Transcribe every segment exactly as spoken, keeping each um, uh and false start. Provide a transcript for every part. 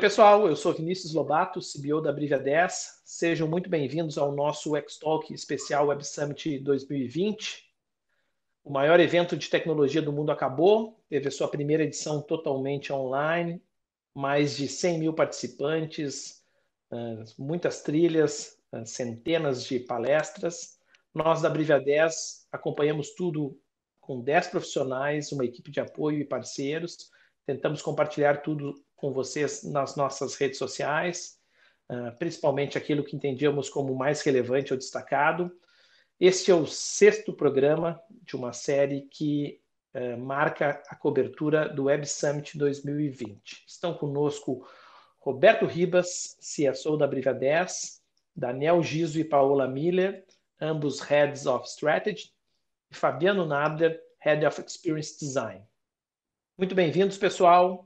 pessoal, eu sou Vinícius Lobato, C B O da Brivia dez. Sejam muito bem-vindos ao nosso X-Talk especial Web Summit dois mil e vinte. O maior evento de tecnologia do mundo acabou, teve a sua primeira edição totalmente online, mais de cem mil participantes, muitas trilhas, centenas de palestras. Nós da Brivia dez acompanhamos tudo com dez profissionais, uma equipe de apoio e parceiros. Tentamos compartilhar tudo com vocês nas nossas redes sociais, principalmente aquilo que entendíamos como mais relevante ou destacado. Este é o sexto programa de uma série que uh, marca a cobertura do Web Summit dois mil e vinte. Estão conosco Roberto Ribas, C S O da Brivia dez, Daniel Giso e Paola Miller, ambos Heads of Strategy, e Fabiano Nadler, Head of Experience Design. Muito bem-vindos, pessoal.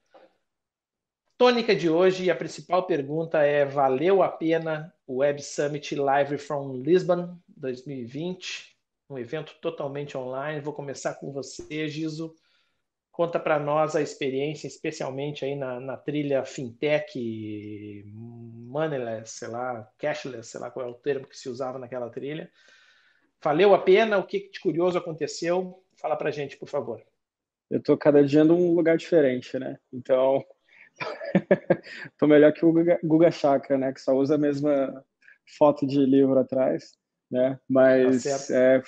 Tônica de hoje, a principal pergunta é: valeu a pena o Web Summit Live from Lisbon dois mil e vinte? Um evento totalmente online. Vou começar com você, Giso. Conta para nós a experiência, especialmente aí na, na trilha fintech, moneyless, sei lá, cashless, sei lá qual é o termo que se usava naquela trilha. Valeu a pena? O que de curioso aconteceu? Fala para a gente, por favor. Eu estou cada dia num lugar diferente, né? Então, tô melhor que o Guga, Guga Chakra, né? Que só usa a mesma foto de livro atrás, né? Mas tá é,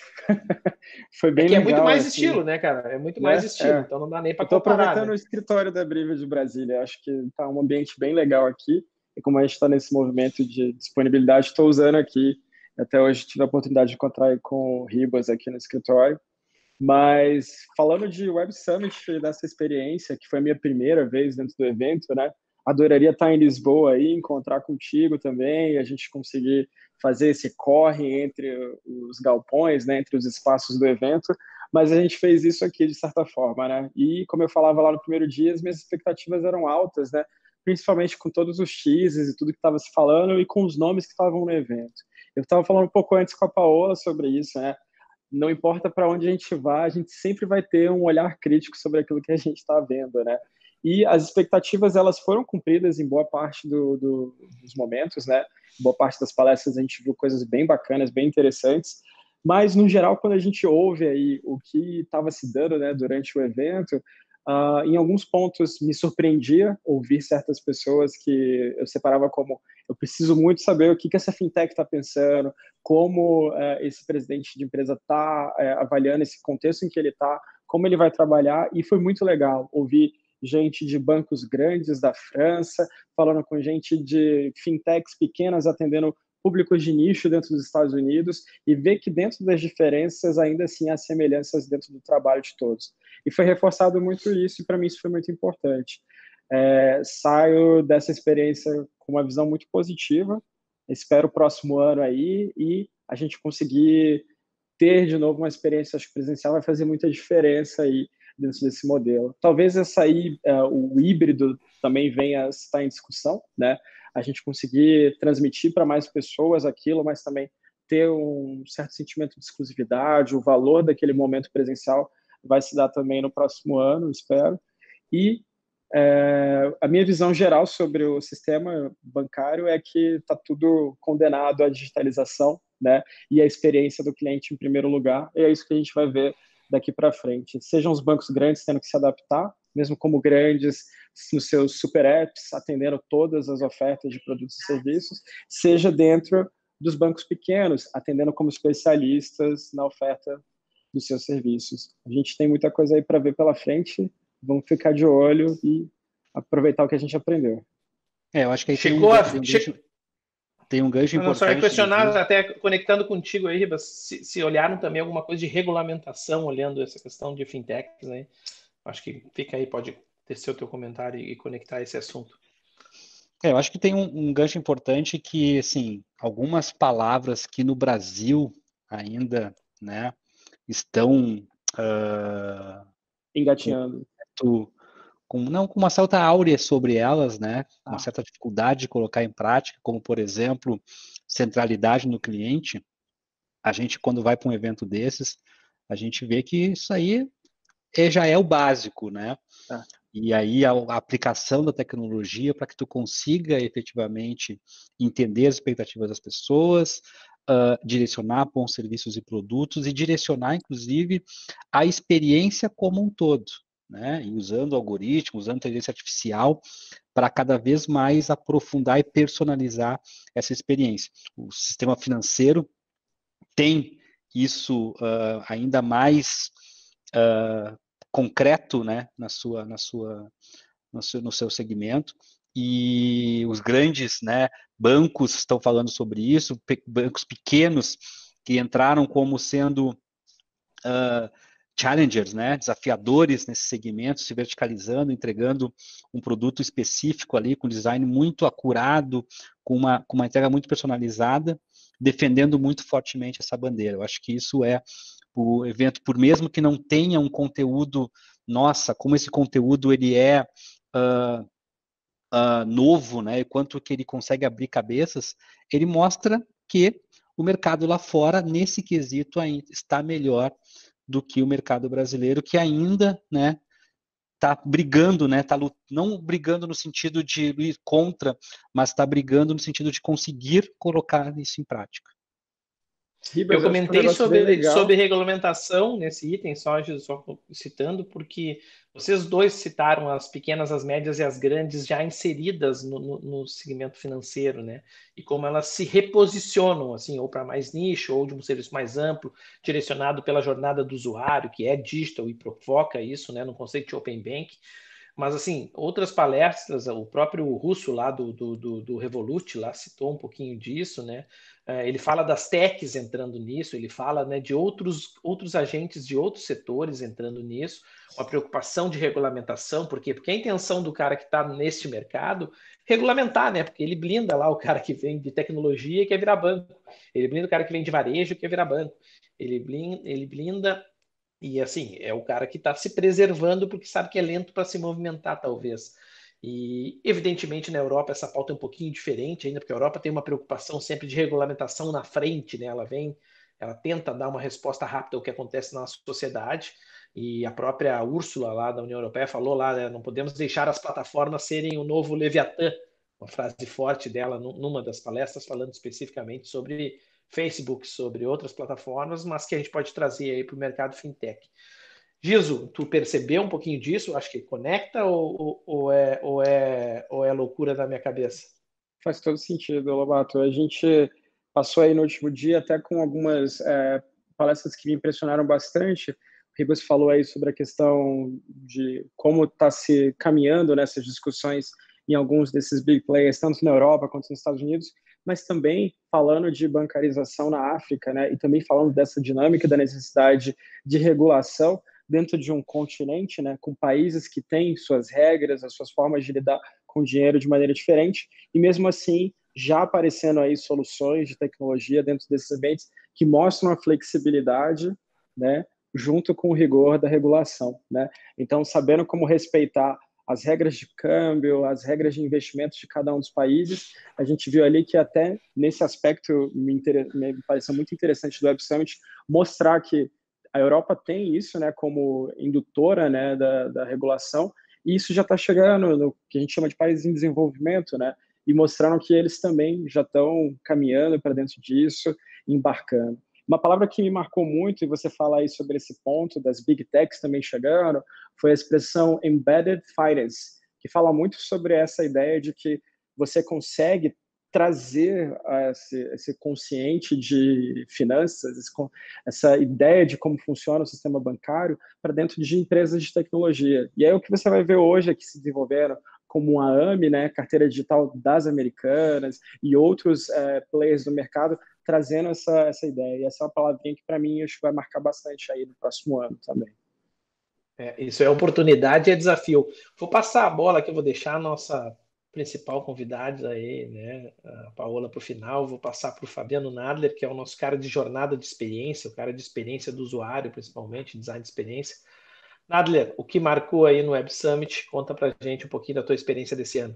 foi bem é que legal. É muito mais assim, estilo, né, cara? É muito né? mais estilo, é. então não dá nem para comparar. Estou aproveitando né? o escritório da Brivia de Brasília. Acho que está um ambiente bem legal aqui. E como a gente está nesse movimento de disponibilidade, estou usando aqui. Até hoje tive a oportunidade de encontrar com o Ribas aqui no escritório. Mas falando de Web Summit, dessa experiência, que foi a minha primeira vez dentro do evento, né? Adoraria estar em Lisboa aí, encontrar contigo também, a gente conseguir fazer esse corre entre os galpões, né? Entre os espaços do evento, mas a gente fez isso aqui de certa forma, né? E como eu falava lá no primeiro dia, as minhas expectativas eram altas, né? Principalmente com todos os teasers e tudo que estava se falando e com os nomes que estavam no evento. Eu estava falando um pouco antes com a Paola sobre isso, né? Não importa para onde a gente vá, a gente sempre vai ter um olhar crítico sobre aquilo que a gente está vendo, né? E as expectativas, elas foram cumpridas em boa parte do, do, dos momentos, né? Em boa parte das palestras a gente viu coisas bem bacanas, bem interessantes, mas, no geral, quando a gente ouve aí o que estava se dando, né, durante o evento, uh, em alguns pontos me surpreendia ouvir certas pessoas que eu separava como: eu preciso muito saber o que, que essa fintech está pensando, como uh, esse presidente de empresa está uh, avaliando esse contexto em que ele está, como ele vai trabalhar, e foi muito legal ouvir gente de bancos grandes da França, falando com gente de fintechs pequenas, atendendo públicos de nicho dentro dos Estados Unidos, e ver que dentro das diferenças ainda assim há semelhanças dentro do trabalho de todos. E foi reforçado muito isso, e para mim isso foi muito importante. É, saio dessa experiência com uma visão muito positiva, espero o próximo ano aí e a gente conseguir ter de novo uma experiência, acho que presencial vai fazer muita diferença aí dentro desse modelo. Talvez essa aí, uh, o híbrido também venha a estar em discussão, né? A gente conseguir transmitir para mais pessoas aquilo, mas também ter um certo sentimento de exclusividade, o valor daquele momento presencial vai se dar também no próximo ano, espero. E é, a minha visão geral sobre o sistema bancário é que está tudo condenado à digitalização, né? E a experiência do cliente em primeiro lugar. E é isso que a gente vai ver daqui para frente. Sejam os bancos grandes tendo que se adaptar, mesmo como grandes nos seus super apps, atendendo todas as ofertas de produtos e serviços, seja dentro dos bancos pequenos, atendendo como especialistas na oferta dos seus serviços. A gente tem muita coisa aí para ver pela frente. Vamos ficar de olho e aproveitar o que a gente aprendeu. É, eu acho que aí Chegou tem um, a... tem um gancho, tem um gancho não, importante. só ia questionar, até conectando contigo aí, Ribas, se, se olharam também alguma coisa de regulamentação, olhando essa questão de fintechs, né? Acho que fica aí, pode tecer o teu comentário e conectar esse assunto. É, eu acho que tem um, um gancho importante que, assim, algumas palavras que no Brasil ainda, né, estão uh, engatinhando. Com, com, não, com uma certa áurea sobre elas, né, ah. uma certa dificuldade de colocar em prática, como, por exemplo, centralidade no cliente. A gente, quando vai para um evento desses, a gente vê que isso aí é, já é o básico, né? Ah. E aí a, a aplicação da tecnologia para que tu consiga efetivamente entender as expectativas das pessoas, uh, direcionar bons serviços e produtos e direcionar, inclusive, a experiência como um todo, né? E usando algoritmos, usando inteligência artificial para cada vez mais aprofundar e personalizar essa experiência. O sistema financeiro tem isso uh, ainda mais uh, concreto, né, na sua, na sua, no seu, no seu segmento, e os grandes, né, bancos estão falando sobre isso, pe bancos pequenos que entraram como sendo uh, challengers, né, desafiadores nesse segmento, se verticalizando, entregando um produto específico ali, com design muito acurado, com uma, com uma entrega muito personalizada, defendendo muito fortemente essa bandeira. Eu acho que isso é o evento, por mesmo que não tenha um conteúdo, nossa, como esse conteúdo ele é uh, uh, novo, né, e quanto que ele consegue abrir cabeças, ele mostra que o mercado lá fora, nesse quesito, ainda está melhor do que o mercado brasileiro, que ainda, né, está brigando, né, tá, não brigando no sentido de ir contra, mas está brigando no sentido de conseguir colocar isso em prática. Ribas, eu comentei um sobre, sobre regulamentação nesse item, só, só citando, porque vocês dois citaram as pequenas, as médias e as grandes já inseridas no, no, no segmento financeiro, né? E como elas se reposicionam, assim, ou para mais nicho, ou de um serviço mais amplo, direcionado pela jornada do usuário, que é digital e provoca isso, né, no conceito de Open Bank. Mas, assim, outras palestras, o próprio Russo lá do, do, do, do Revolut lá citou um pouquinho disso, né? Ele fala das techs entrando nisso, ele fala, né, de outros, outros agentes de outros setores entrando nisso, uma preocupação de regulamentação, por quê? Porque a intenção do cara que está neste mercado é regulamentar, né? Porque ele blinda lá o cara que vem de tecnologia e quer virar banco, ele blinda o cara que vem de varejo e quer virar banco, ele blinda, ele blinda e assim, é o cara que está se preservando porque sabe que é lento para se movimentar, talvez. E, evidentemente, na Europa essa pauta é um pouquinho diferente ainda, porque a Europa tem uma preocupação sempre de regulamentação na frente, né? Ela vem, ela tenta dar uma resposta rápida ao que acontece na sociedade, e a própria Úrsula lá da União Europeia falou lá, né, não podemos deixar as plataformas serem o novo Leviatã, uma frase forte dela numa das palestras, falando especificamente sobre Facebook, sobre outras plataformas, mas que a gente pode trazer aí para o mercado fintech. Giso, tu percebeu um pouquinho disso? Acho que conecta ou, ou, ou, é, ou, é, ou é loucura da minha cabeça? Faz todo sentido, Lobato. A gente passou aí no último dia até com algumas é, palestras que me impressionaram bastante. O Ribas falou aí sobre a questão de como está se caminhando nessas discussões em alguns desses big players, tanto na Europa quanto nos Estados Unidos, mas também falando de bancarização na África, né? E também falando dessa dinâmica da necessidade de regulação dentro de um continente, né, com países que têm suas regras, as suas formas de lidar com dinheiro de maneira diferente, e mesmo assim já aparecendo aí soluções de tecnologia dentro desses ambientes que mostram a flexibilidade, né, junto com o rigor da regulação, né? Então, sabendo como respeitar as regras de câmbio, as regras de investimentos de cada um dos países, a gente viu ali que até nesse aspecto me, inter... me pareceu muito interessante do Web Summit mostrar que a Europa tem isso, né, como indutora, né, da, da regulação, e isso já está chegando no que a gente chama de países em desenvolvimento, né, e mostraram que eles também já estão caminhando para dentro disso, embarcando. Uma palavra que me marcou muito, e você fala aí sobre esse ponto das big techs também chegando, foi a expressão embedded finance, que fala muito sobre essa ideia de que você consegue trazer esse, esse consciente de finanças, esse, essa ideia de como funciona o sistema bancário para dentro de empresas de tecnologia. E aí o que você vai ver hoje é que se desenvolveram como a A M, né, carteira digital das americanas e outros é, players do mercado trazendo essa, essa ideia. E essa é uma palavrinha que para mim acho que vai marcar bastante aí no próximo ano também. É, isso é oportunidade e é desafio. Vou passar a bola que eu vou deixar a nossa principal convidada aí, né, a Paola, para o final. Vou passar para o Fabiano Nadler, que é o nosso cara de jornada de experiência, o cara de experiência do usuário, principalmente, design de experiência. Nadler, o que marcou aí no Web Summit? Conta para a gente um pouquinho da tua experiência desse ano.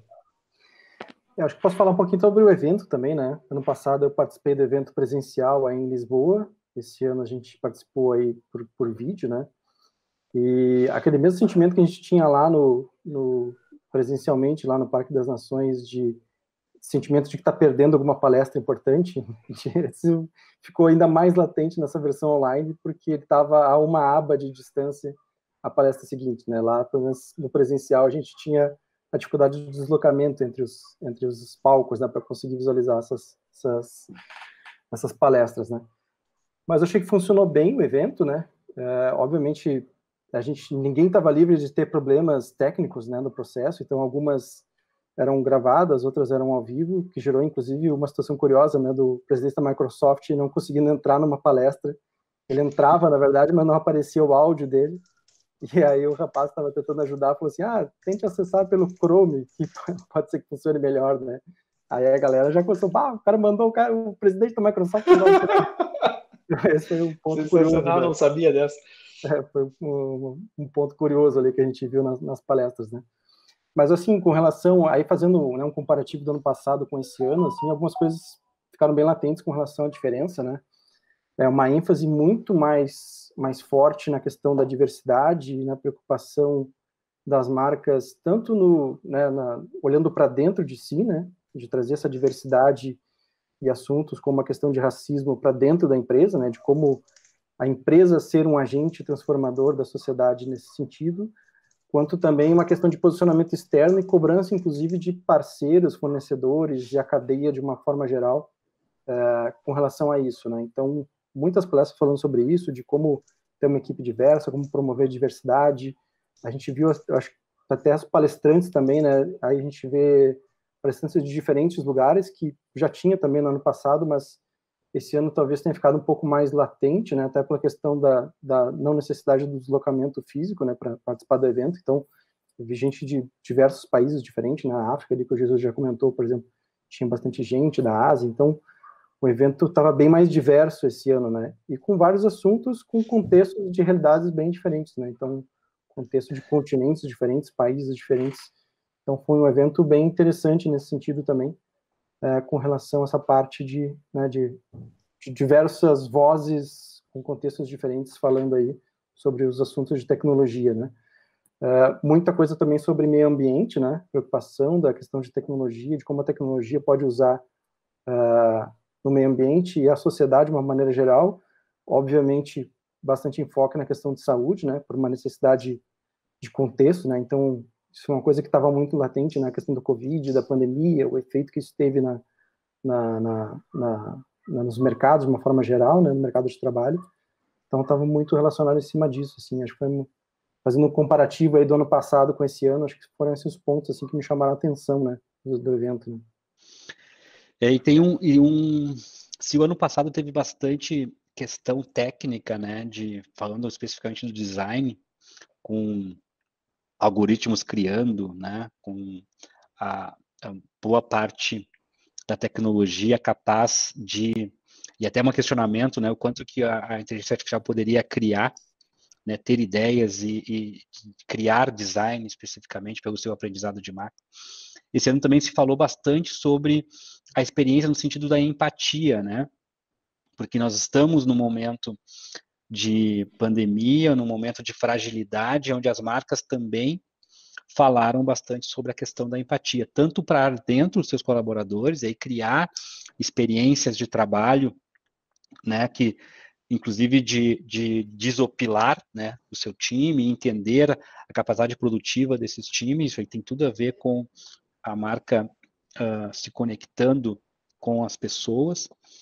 Eu acho que posso falar um pouquinho sobre o evento também, né? Ano passado eu participei do evento presencial aí em Lisboa. Esse ano a gente participou aí por, por vídeo, né? E aquele mesmo sentimento que a gente tinha lá no, no presencialmente, lá no Parque das Nações, de sentimento de que está perdendo alguma palestra importante, isso ficou ainda mais latente nessa versão online, porque ele estava a uma aba de distância a palestra seguinte, né? Lá, pelo menos no presencial, a gente tinha a dificuldade de deslocamento entre os, entre os palcos, né, para conseguir visualizar essas, essas, essas palestras, né? Mas eu achei que funcionou bem o evento, né? É, obviamente, a gente, ninguém estava livre de ter problemas técnicos, né, no processo, então algumas eram gravadas, outras eram ao vivo, que gerou, inclusive, uma situação curiosa, né, do presidente da Microsoft não conseguindo entrar numa palestra. Ele entrava, na verdade, mas não aparecia o áudio dele. E aí o rapaz estava tentando ajudar, falou assim, ah, tente acessar pelo Chrome, que pode ser que funcione melhor, né? Aí a galera já começou, ah, o cara mandou o, cara, o presidente da Microsoft usar o Esse foi um ponto curioso. Né? Não sabia dessa. É, foi um, um ponto curioso ali que a gente viu nas, nas palestras, né? Mas, assim, com relação, aí fazendo, né, um comparativo do ano passado com esse ano, assim, algumas coisas ficaram bem latentes com relação à diferença, né? É uma ênfase muito mais, mais forte na questão da diversidade, na preocupação das marcas, tanto no, né, na, olhando para dentro de si, né, de trazer essa diversidade e assuntos como a questão de racismo para dentro da empresa, né, de como a empresa ser um agente transformador da sociedade nesse sentido, quanto também uma questão de posicionamento externo e cobrança, inclusive, de parceiros, fornecedores e a cadeia de uma forma geral é, com relação a isso, né? Então, muitas palestras falando sobre isso, de como ter uma equipe diversa, como promover diversidade. A gente viu, eu acho, até as palestrantes também, né? Aí a gente vê palestrantes de diferentes lugares, que já tinha também no ano passado, mas esse ano talvez tenha ficado um pouco mais latente, né? Até pela questão da, da não necessidade do deslocamento físico, né? Para participar do evento. Então, eu vi gente de diversos países diferentes, na África, ali que o Jesus já comentou, por exemplo, tinha bastante gente da Ásia. Então, o evento estava bem mais diverso esse ano, né? E com vários assuntos, com contextos de realidades bem diferentes, né? Então, contexto de continentes diferentes, países diferentes. Então, foi um evento bem interessante nesse sentido também, é, com relação a essa parte de, né, de, de diversas vozes com contextos diferentes falando aí sobre os assuntos de tecnologia, né? É, muita coisa também sobre meio ambiente, né? Preocupação da questão de tecnologia, de como a tecnologia pode usar uh, no meio ambiente e a sociedade de uma maneira geral. Obviamente, bastante enfoque na questão de saúde, né? Por uma necessidade de contexto, né? Então, isso é uma coisa que estava muito latente na questão do Covid, da pandemia, o efeito que isso teve na, na, na, na, na nos mercados, de uma forma geral, né? No mercado de trabalho. Então, estava muito relacionado em cima disso, assim. Acho que foi fazendo um comparativo aí do ano passado com esse ano, acho que foram esses pontos assim que me chamaram a atenção, né, do, do evento. Né? É, e tem um, e um, se o ano passado teve bastante questão técnica, né, de falando especificamente do design, com algoritmos criando, né, com a, a boa parte da tecnologia capaz de, e até um questionamento, né, o quanto que a, a inteligência artificial poderia criar, né, ter ideias e, e criar design especificamente pelo seu aprendizado de máquina. Esse ano também se falou bastante sobre a experiência no sentido da empatia, né? Porque nós estamos num momento de pandemia, num momento de fragilidade, onde as marcas também falaram bastante sobre a questão da empatia, tanto para dentro dos seus colaboradores, aí criar experiências de trabalho, né, que inclusive de, de desopilar, né, o seu time, entender a capacidade produtiva desses times. Isso aí tem tudo a ver com a marca uh, se conectando com as pessoas,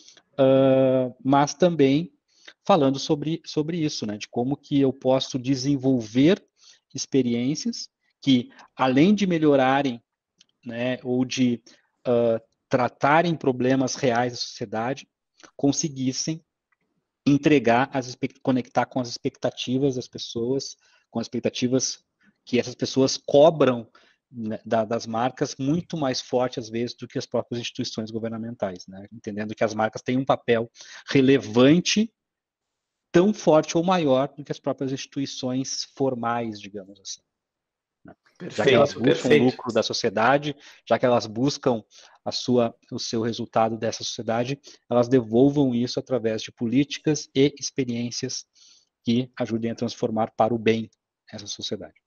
uh, mas também falando sobre, sobre isso, né, de como que eu posso desenvolver experiências que, além de melhorarem, né, ou de uh, tratarem problemas reais da sociedade, conseguissem entregar, as, conectar com as expectativas das pessoas, com as expectativas que essas pessoas cobram, né, das marcas muito mais forte, às vezes, do que as próprias instituições governamentais, né? Entendendo que as marcas têm um papel relevante, tão forte ou maior do que as próprias instituições formais, digamos assim. Perfeito, já que elas buscam perfeito. o lucro da sociedade, já que elas buscam a sua, o seu resultado dessa sociedade, elas devolvam isso através de políticas e experiências que ajudem a transformar para o bem essa sociedade.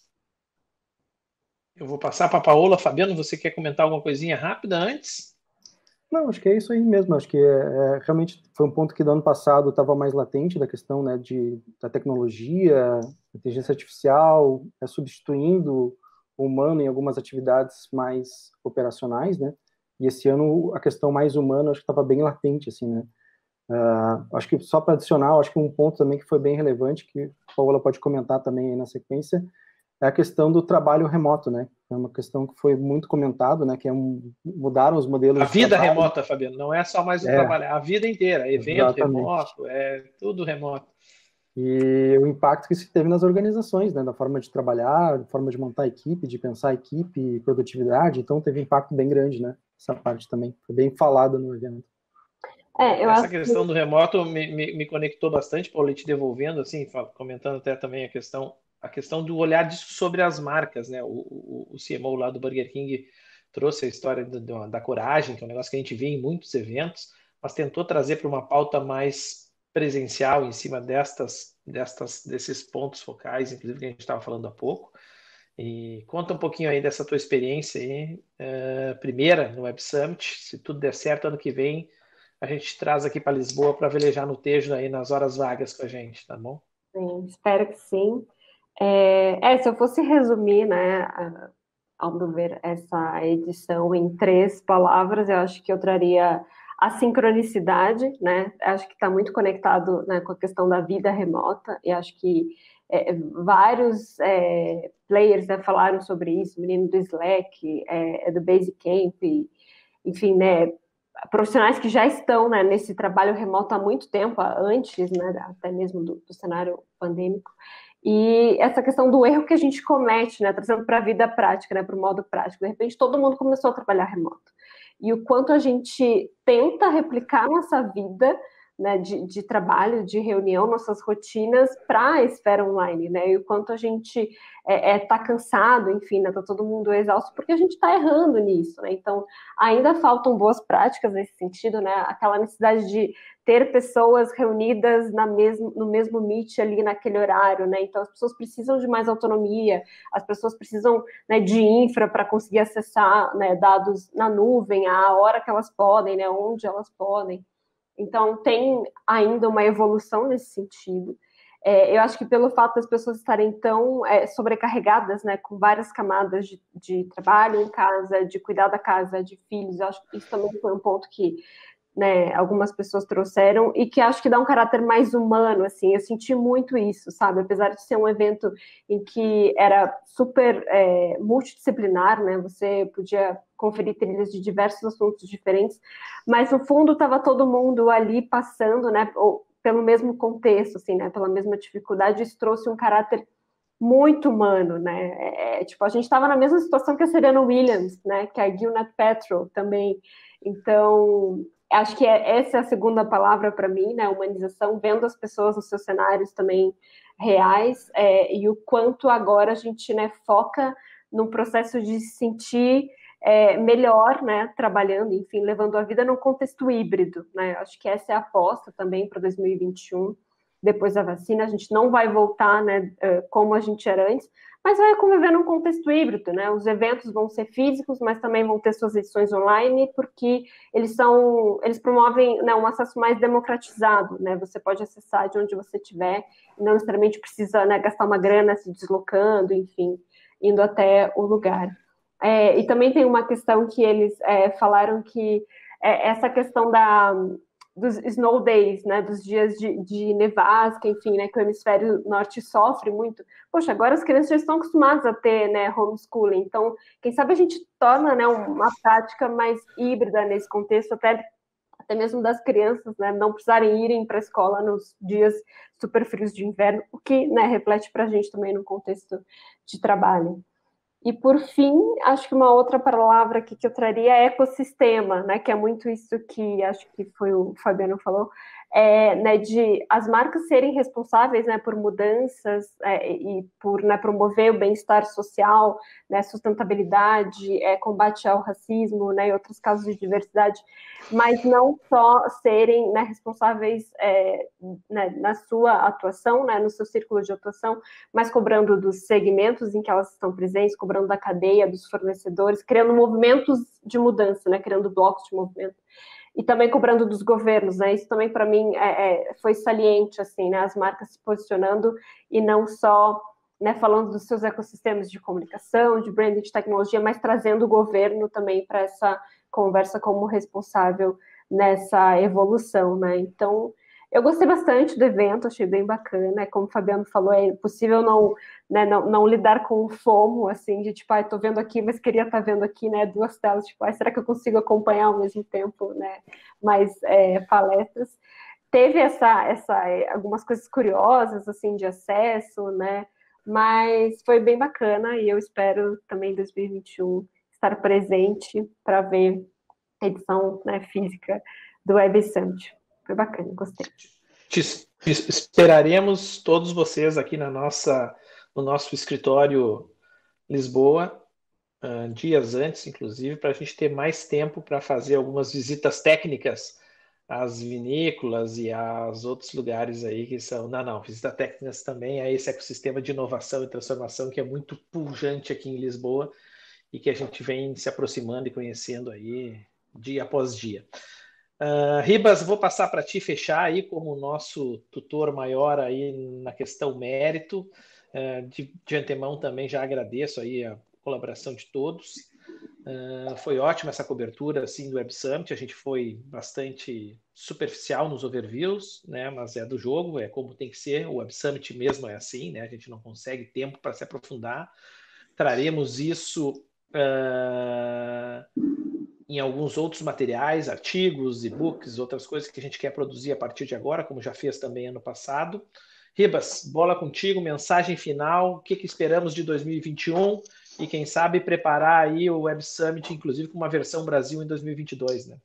Eu vou passar para a Paola. Fabiano, você quer comentar alguma coisinha rápida antes? Não, acho que é isso aí mesmo. Acho que é, é, realmente foi um ponto que do ano passado estava mais latente, da questão, né, de, da tecnologia, inteligência artificial, é, substituindo o humano em algumas atividades mais operacionais, né? E esse ano a questão mais humana acho que estava bem latente, assim, né? Uh, acho que só para adicionar, acho que um ponto também que foi bem relevante, que a Paola pode comentar também aí na sequência, é a questão do trabalho remoto, né? É uma questão que foi muito comentado, né? Que é um, mudaram os modelos a de vida trabalho. remota, Fabiano, não é só mais o é, trabalho, é a vida inteira, evento exatamente. remoto, é tudo remoto. E o impacto que isso teve nas organizações, né? Da forma de trabalhar, da forma de montar a equipe, de pensar a equipe, produtividade, então teve um impacto bem grande, né? Essa parte também, foi bem falada no evento. É, eu Essa acho questão que... do remoto me, me, me conectou bastante, Paulo, te devolvendo, assim, comentando até também a questão, a questão do olhar disso sobre as marcas, né? O, o, o C M O lá do Burger King trouxe a história do, da coragem, que é um negócio que a gente vê em muitos eventos, mas tentou trazer para uma pauta mais presencial em cima destas, destas, desses pontos focais, inclusive que a gente estava falando há pouco. E conta um pouquinho aí dessa tua experiência aí, uh, primeira no Web Summit. Se tudo der certo, ano que vem a gente traz aqui para Lisboa para velejar no Tejo aí nas horas vagas com a gente, tá bom? Sim, espero que sim. É, é, se eu fosse resumir, né, a, ao meu ver, essa edição em três palavras, eu acho que eu traria a sincronicidade, né? Acho que está muito conectado, né, com a questão da vida remota, e acho que é, vários é, players, né, falaram sobre isso, o menino do Slack, é, do Basecamp, enfim, né, profissionais que já estão, né, nesse trabalho remoto há muito tempo, antes, né, até mesmo do, do cenário pandêmico, e essa questão do erro que a gente comete, né, trazendo para a vida prática, né, para o modo prático. De repente, todo mundo começou a trabalhar remoto. E o quanto a gente tenta replicar nossa vida, né, de, de trabalho, de reunião, nossas rotinas para a esfera online, né, e o quanto a gente está é, é, tá cansado, enfim, né, tá todo mundo exausto, porque a gente está errando nisso, né, então ainda faltam boas práticas nesse sentido, né, aquela necessidade de ter pessoas reunidas na mesmo, no mesmo Meet ali naquele horário, né, então as pessoas precisam de mais autonomia, as pessoas precisam, né, de infra para conseguir acessar, né, dados na nuvem, a hora que elas podem, né, onde elas podem. Então, tem ainda uma evolução nesse sentido. É, eu acho que pelo fato das pessoas estarem tão é, sobrecarregadas, né, com várias camadas de, de trabalho em casa, de cuidar da casa, de filhos, eu acho que isso também foi um ponto que, né, algumas pessoas trouxeram e que acho que dá um caráter mais humano, assim, eu senti muito isso, sabe, apesar de ser um evento em que era super é, multidisciplinar, né, você podia conferir trilhas de diversos assuntos diferentes, mas no fundo estava todo mundo ali passando, né, ou, pelo mesmo contexto, assim, né, pela mesma dificuldade, isso trouxe um caráter muito humano, né, é, é, tipo, a gente estava na mesma situação que a Serena Williams, né, que a Gwyneth Paltrow também, então acho que é, essa é a segunda palavra para mim, né? Humanização, vendo as pessoas nos seus cenários também reais, é, e o quanto agora a gente, né, foca num processo de se sentir é, melhor, né? Trabalhando, enfim, levando a vida num contexto híbrido, né? Acho que essa é a aposta também para dois mil e vinte e um. Depois da vacina, a gente não vai voltar, né, como a gente era antes, mas vai conviver num contexto híbrido, né? Os eventos vão ser físicos, mas também vão ter suas edições online, porque eles são, eles promovem, né, um acesso mais democratizado, né? Você pode acessar de onde você estiver, e não necessariamente precisa, né, gastar uma grana se deslocando, enfim, indo até o lugar. É, e também tem uma questão que eles é, falaram que é, essa questão da dos snow days, né, dos dias de, de nevasca, enfim, né, que o hemisfério norte sofre muito. Poxa, agora as crianças já estão acostumadas a ter, né, homeschooling, então, quem sabe a gente torna, né, uma prática mais híbrida nesse contexto, até, até mesmo das crianças, né, não precisarem irem para a escola nos dias super frios de inverno, o que, né, reflete para a gente também no contexto de trabalho. E, por fim, acho que uma outra palavra aqui que eu traria é ecossistema, né? Que é muito isso que acho que foi o Fabiano falou. é, né, de as marcas serem responsáveis, né, por mudanças é, e por, né, promover o bem-estar social, né, sustentabilidade, é, combate ao racismo, né, e outros casos de diversidade, mas não só serem, né, responsáveis é, né, na sua atuação, né, no seu círculo de atuação, mas cobrando dos segmentos em que elas estão presentes, cobrando da cadeia, dos fornecedores, criando movimentos de mudança, né, criando blocos de movimento. E também cobrando dos governos, né? Isso também para mim é, é, foi saliente, assim, né? As marcas se posicionando e não só, né, falando dos seus ecossistemas de comunicação, de branding, de tecnologia, mas trazendo o governo também para essa conversa como responsável nessa evolução, né? Então, eu gostei bastante do evento, achei bem bacana. Como o Fabiano falou, é possível não, né, não, não lidar com o FOMO, assim, de tipo, ah, tô vendo aqui, mas queria estar vendo aqui, né, duas telas, tipo, ah, será que eu consigo acompanhar ao mesmo tempo, né, mais é, palestras. Teve essa, essa, algumas coisas curiosas, assim, de acesso, né, mas foi bem bacana e eu espero também em dois mil e vinte e um estar presente para ver a edição, né, física do Web Summit. Foi bacana, gostei. Te, te esperaremos todos vocês aqui na nossa, no nosso escritório Lisboa, uh, dias antes, inclusive, para a gente ter mais tempo para fazer algumas visitas técnicas às vinícolas e aos outros lugares aí que são... Não, não, visitas técnicas também a esse ecossistema de inovação e transformação que é muito pujante aqui em Lisboa e que a gente vem se aproximando e conhecendo aí dia após dia. Uh, Ribas, vou passar para ti fechar aí como nosso tutor maior aí na questão mérito. Uh, de, de antemão também já agradeço aí a colaboração de todos. Uh, foi ótima essa cobertura assim, do Web Summit. A gente foi bastante superficial nos overviews, né? Mas é do jogo, é como tem que ser. O Web Summit mesmo é assim, né? A gente não consegue tempo para se aprofundar. Traremos isso... Uh... em alguns outros materiais, artigos, e-books, outras coisas que a gente quer produzir a partir de agora, como já fez também ano passado. Ribas, bola contigo, mensagem final, o que, que esperamos de dois mil e vinte e um e quem sabe preparar aí o Web Summit, inclusive com uma versão Brasil em dois mil e vinte e dois, né?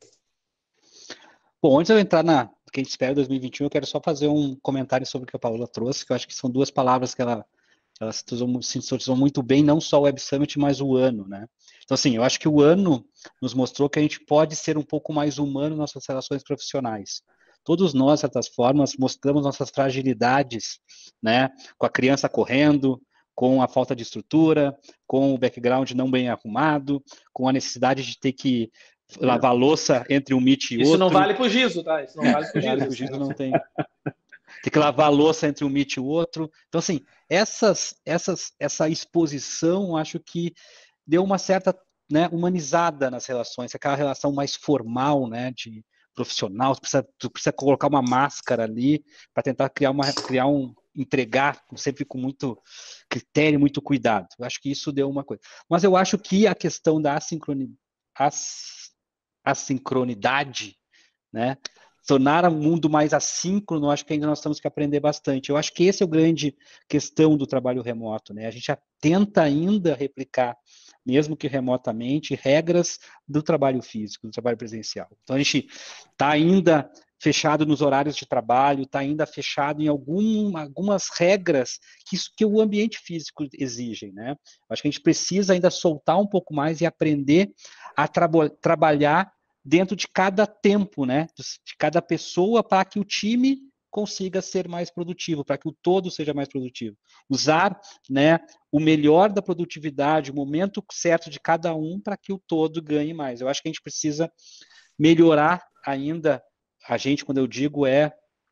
Bom, antes de eu entrar na que a gente espera em dois mil e vinte e um, eu quero só fazer um comentário sobre o que a Paola trouxe, que eu acho que são duas palavras que ela, ela sintetizou muito bem, não só o Web Summit, mas o ano, né? Então, assim, eu acho que o ano nos mostrou que a gente pode ser um pouco mais humano nas nossas relações profissionais. Todos nós, de certas formas, mostramos nossas fragilidades, né? Com a criança correndo, com a falta de estrutura, com o background não bem arrumado, com a necessidade de ter que lavar louça entre um meet e outro. Isso não vale pro Giso, tá? Isso não vale pro Giso. Vale pro Giso não tem. Tem que lavar a louça entre um meet e o outro. Então, assim, essas, essas, essa exposição, acho que deu uma certa, né, humanizada nas relações, aquela relação mais formal, né, de profissional, tu precisa, tu precisa colocar uma máscara ali para tentar criar, uma, criar um, entregar sempre com muito critério, muito cuidado. Eu acho que isso deu uma coisa. Mas eu acho que a questão da assincroni, as, assincronidade, né, tornar o mundo mais assíncrono, acho que ainda nós temos que aprender bastante. Eu acho que esse é o grande questão do trabalho remoto, né? A gente já tenta ainda replicar, mesmo que remotamente, regras do trabalho físico, do trabalho presencial. Então a gente está ainda fechado nos horários de trabalho, está ainda fechado em algum, algumas regras que, isso, que o ambiente físico exige, né? Acho que a gente precisa ainda soltar um pouco mais e aprender a tra trabalhar dentro de cada tempo, né? De cada pessoa, para que o time consiga ser mais produtivo, para que o todo seja mais produtivo. Usar, né, o melhor da produtividade, o momento certo de cada um, para que o todo ganhe mais. Eu acho que a gente precisa melhorar ainda, a gente, quando eu digo, é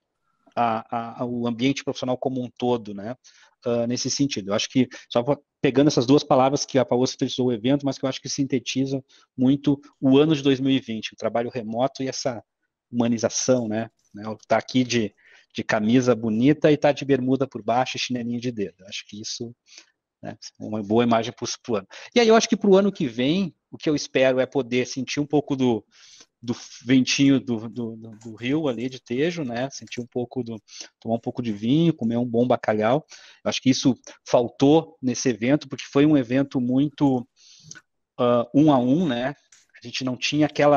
a, a, o ambiente profissional como um todo, né? Uh, nesse sentido. Eu acho que, só pegando essas duas palavras que a Paola sintetizou o evento, mas que eu acho que sintetizam muito o ano de dois mil e vinte, o trabalho remoto e essa humanização, né? Tá aqui de, de camisa bonita e tá de bermuda por baixo e chinelinho de dedo. Eu acho que isso, né, é uma boa imagem para o ano. E aí eu acho que para o ano que vem, o que eu espero é poder sentir um pouco do do ventinho do, do, do rio ali de Tejo, né, sentir um pouco do, tomar um pouco de vinho, comer um bom bacalhau. Eu acho que isso faltou nesse evento, porque foi um evento muito uh, um a um, né, a gente não tinha aquela,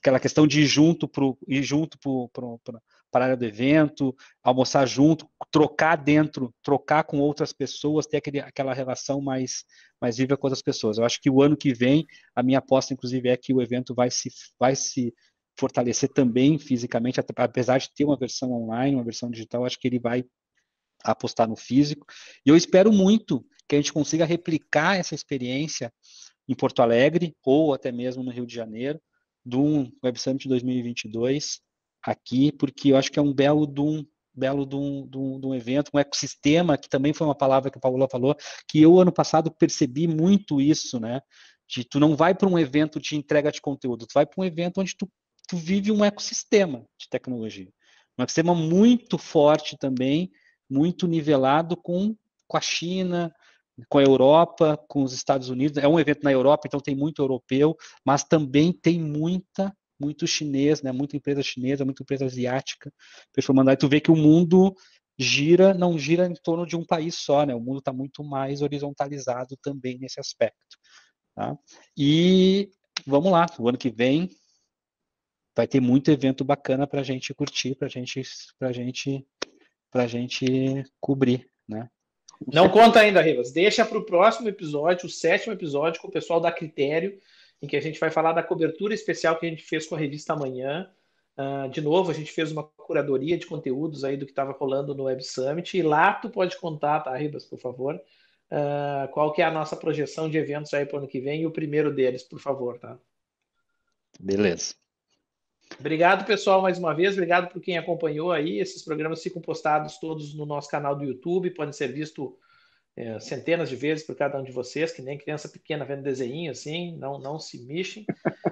aquela questão de ir junto para ir junto para a área do evento, almoçar junto, trocar dentro, trocar com outras pessoas, ter aquele, aquela relação mais, mais viva com outras pessoas. Eu acho que o ano que vem, a minha aposta, inclusive, é que o evento vai se, vai se fortalecer também fisicamente, apesar de ter uma versão online, uma versão digital, acho que ele vai apostar no físico. E eu espero muito que a gente consiga replicar essa experiência em Porto Alegre, ou até mesmo no Rio de Janeiro, do Web Summit dois mil e vinte e dois, aqui, porque eu acho que é um belo de um, belo de um, de um, de um evento, um ecossistema, que também foi uma palavra que a Paula falou, que eu, ano passado, percebi muito isso, né? De tu não vai para um evento de entrega de conteúdo, tu vai para um evento onde tu, tu vive um ecossistema de tecnologia. Um ecossistema muito forte também, muito nivelado com, com a China, com a Europa, com os Estados Unidos. É um evento na Europa, então tem muito europeu, mas também tem muita, muito chinês, né? Muita empresa chinesa, muita empresa asiática performando. Aí tu vê que o mundo gira, não gira em torno de um país só, né? O mundo está muito mais horizontalizado também nesse aspecto. Tá? E vamos lá, o ano que vem vai ter muito evento bacana para a gente curtir, para gente, a gente, a gente cobrir, né? Não conta ainda, Rivas. Deixa para o próximo episódio, o sétimo episódio, com o pessoal da Critério, em que a gente vai falar da cobertura especial que a gente fez com a revista Amanhã. Uh, de novo, a gente fez uma curadoria de conteúdos aí do que estava rolando no Web Summit. E lá tu pode contar, tá, Rivas, por favor, uh, qual que é a nossa projeção de eventos aí para o ano que vem e o primeiro deles, por favor, tá? Beleza. Obrigado, pessoal, mais uma vez. Obrigado por quem acompanhou aí. Esses programas ficam postados todos no nosso canal do YouTube. Podem ser vistos é, centenas de vezes por cada um de vocês, que nem criança pequena vendo desenho, assim. Não, não se mexem.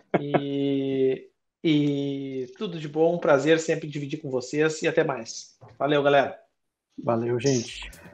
E, e tudo de bom. Um prazer sempre dividir com vocês. E até mais. Valeu, galera. Valeu, gente.